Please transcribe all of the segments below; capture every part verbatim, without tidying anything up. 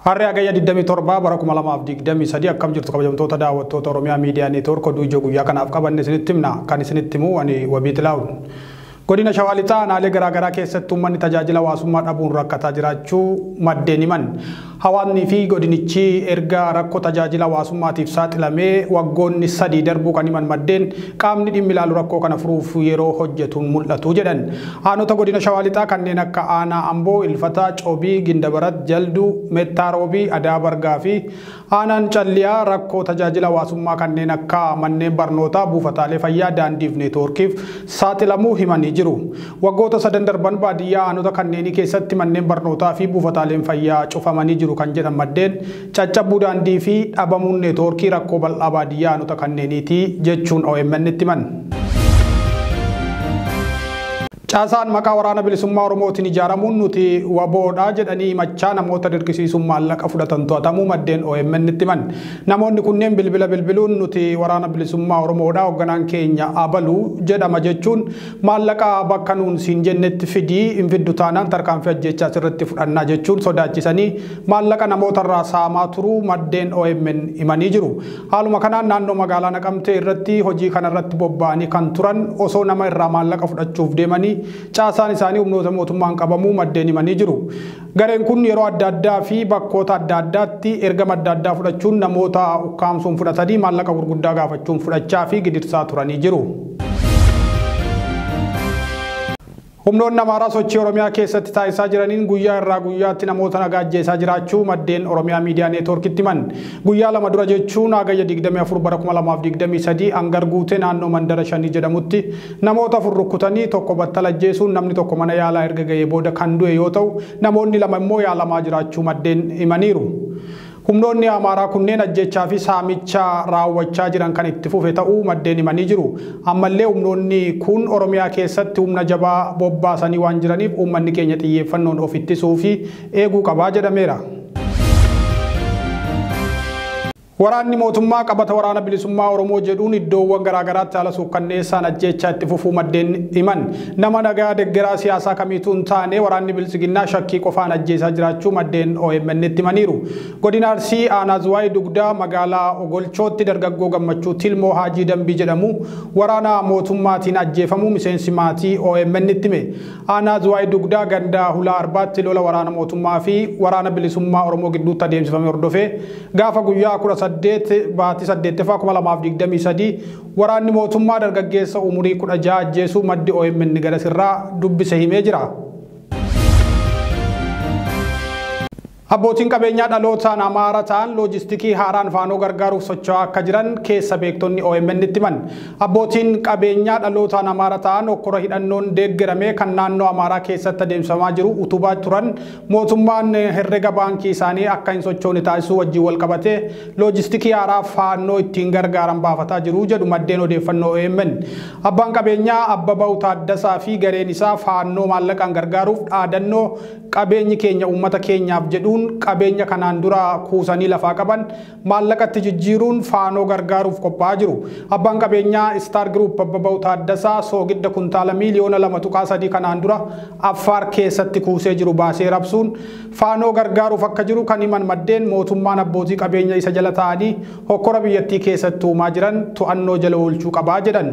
Harri agayya digdamii torba bara kuma lamaaf digdamii sadii akkam jirtu kabajamtoota daawwattoota Oromiyaa Miidiyaa Neetwoork oduu ijoo guyyaa kanaaf qabanne isinitti himna kan isinitti himu ani Wabiitilaawu. Godina Shawaa Lixaa aanaalee garaa garaa keessatti uummanni tajaajila hawaasummaa dhabuun rakkataa jiraachuu maddeen himan. Hawaasni fi godinichi erga rakkoo tajaajila hawaasummaatiif saaxilamee waggoonni sadii darbuu kan himan maddeen qaamni dhimmi ilaalu rakkoo kana furuuf yeroo hojjetuun mul'atu jedhan. Aanota godina Shawaa Lixaa kanneen akka Aanaa Amboo, Ilfataa, Coobii, Gindabarat, Jalduu, Mettaarobii, Adaabargaa fi Aanaan Calliyaa rakkoo tajaajila hawaasummaa kanneen akka manneen barnootaa, buufataalee fayyaa, daandiif neetwoorkiif saaxilamuu himanii jiru. Waggoota sadan darban baadiyyaa aanota kanneenii keessatti manneen barnootaa fi buufataaleen fayyaa cufamanii jiru kan jedhan maddeen caccabuu daandii fi dhabamuun neetwoorkii rakkoo bal'aa baadiyyaa aanota kanneeniiti jechuun O M N itti himan. Caasaan maqaa waraana bilisummaa Oromootiin ijaaramuun nuti waboodha jedhanii himachaa namoota dirqisiisuun maallaqa fudhatan to'atamuu maddeen O M N itti himan. Namoonni kunneen bilbila bilbiluun nuti waraana bilisummaa Oromoodha hoogganaan keenya abaluu jedhama jechuun maallaqa bakka nuun siin jennetti fidii hin fiddu taanaan tarkaanfii ajjechaa sirriitti fudhannaa jechuun sodaachisanii maallaqa namootarraa saamaa turuu maddeen O M N himanii jiru. Haaluma kanaan naannoo magaalaa Naqamtee irratti hojii kanarratti bobba'anii kan turan osoo nama irraa maallaqa fudhachuuf deemanii caasaan isaanii humnoota mootummaan qabamuu maddeen himanii jiru. Gareen kun yeroo adda addaa fi bakkoota adda addaatti ergama adda addaa fudhachuun namoota ukkaamsuun fudhatanii maallaqa gurguddaa gaafachuun fudhachaa fi gidirsaa turanii jiru. Humnoonni Amaaraa sochii Oromiyaa keessatti taasisaa jiraniin guyyaa irraa guyyaatti namoota nagaa ajjeesaa jiraachuu maddeen Oromiyaa Miidiyaa Neetwoork itti himan. Guyyaa lama dura jechuun hagayya digdamii afur bara kuma lamaaf digdamii sadii hangar guutee naannoo mandara shanii jedhamutti namoota afur rukkutanii tokko battala ajjeesuun namni tokko mana yaalaa erga ga'ee booda kan du'e yoo ta'u namoonni lama immoo yaalamaa jiraachuu maddeen himaniiru. Humnoonni Amaaraa kunneen ajjechaa fi saamicha raawwachaa jiran kan itti fufe ta'uu maddeen himanii jiru. Ammallee humnoonni kun Oromiyaa keessatti humna jabaa bobbaasanii waan jiraniif uummanni keenya xiyyeeffannoon of ittisuu fi eeguu qabaa jedhameera. Waraanni mootummaa qabata waraana bilisummaa Oromoo jedhuun iddoowwan garaa garaatti haala suukkanneessaan ajjechaa itti fufuu maddeen himan. Nama nagaa deeggaraa siyaasaa kamiituu hin taane waraanni bilisiginnaa shakkii qofaan ajjeesaa jiraachuu maddeen O M N itti himaniiru. Godina Arsii Aanaa Zuwaay Dugdaa magaalaa Ogolchootti dargaggoo Gammachuu Tilmoo Haajii Dambii jedhamu waraana mootummaatiin ajjeefamuu miseensi maatii O M N itti hime. Aanaa Zuwaay Dugdaa gandaa Hulaa Arbaatti lola waraana mootummaa fi waraana bilisummaa Oromoo gidduutti adeemsifame hordofee gaafa guyyaa kudha saddeet baatii saddeettaffaa kuma lamaaf digdamii sadii waraanni mootummaa dargaggeessa umurii kudha jaha ajjeesuu maddi O M N gara sirraa dubbise himee jira. Abbootiin qabeenyaa dhalootaan Amaara ta'an loojistikii haaraan faanoo gargaaruuf socho'aa akka jiran keessa beektonni O M N itti himan. Abbootiin qabeenyaa dhalootaan Amaara ta'an okkora hidhannoon deeggaramee kan naannoo Amaaraa keessatti adeemsifamaa jiru utubaa turan mootummaan herrega baankii isaanii akka hin sochoone taasisuu wajjin wal qabatee loojistikii haaraa faanoo ittiin gargaaran baafataa jiru jedhu maddeen odeeffannoo O M N. Abbaan qabeenyaa Abbabaw Taaddasaa fi gareen isaa faanoo maallaqaan gargaaruuf dhaadannoo qabeenyi keenya uummata keenyaaf jedhuun qabeenya kanaan dura kuusanii lafaa qaban maallaqatti jijjiiruun faanoo gargaaruuf qophaa'aa jiru. Abbaan qabeenyaa Star Group Abbabaw Taaddasaa soogidda kuntaala miiliyoona lama tuqaa sadii kanaan dura Affaar keessatti kuusee jiru baasee rabsuun faanoo gargaaruuf akka jiru kan himan maddeen mootummaan abbootii qabeenya isa jala ta'anii hokkora biyyattii keessatti uumaa jiran to'annoo jala oolchuu qabaa jedhan.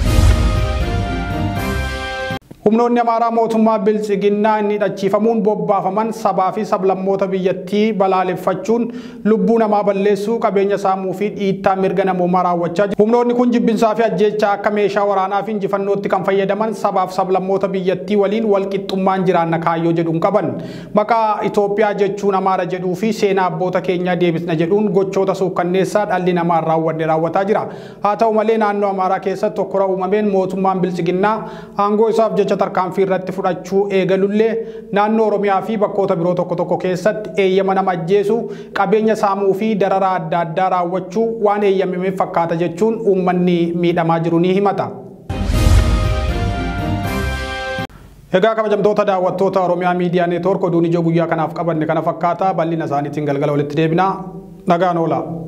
Humnoonni Amaaraa mootummaa bilisiginnaa inni hidhachiifamuun bobbaafaman sabaa fi sablammoota biyyattii balaaleffachuun lubbuu namaa balleessuu qabeenya saamuu fi dhiittaa mirga namoomaa raawwachaa jiru. Humnoonni kun jibbinsaa fi ajjeechaa akka meeshaa waraanaa fi injifannootti kan fayyadaman sabaa fi sablammoota biyyattii waliin walqixxummaan jiraanna kaayyoo jedhuun qaban. Maqaa Itoophiyaa jechuun Amaara jedhuu fi seenaa abboota keenyaa deebisna jedhuun gochoota suukkanneessaa dhalli namaa raawwanne raawwataa jira. Haa ta'u malee naannoo Amaaraa keessatti hokkora uumameen mootummaan bilisiginnaa aangoo isaaf jecha tarkaanfii irratti fudhachuu eegalullee naannoo Oromiyaa fi bakkoota biroo tokko tokko keessatti eeyyama nama ajjeesuu qabeenya saamuu fi dararaa adda addaa raawwachuu waan eeyyamameef fakkaata jechuun uummanni miidhamaa jiru ni himata. Egaa kabajamtoota daawwattoota Oromiyaa Miidiyaa Neetwoork oduun ijoo guyyaa kanaaf qabanne kana fakkaata bal'ina isaaniitiin galgala walitti deebina nagaan oola.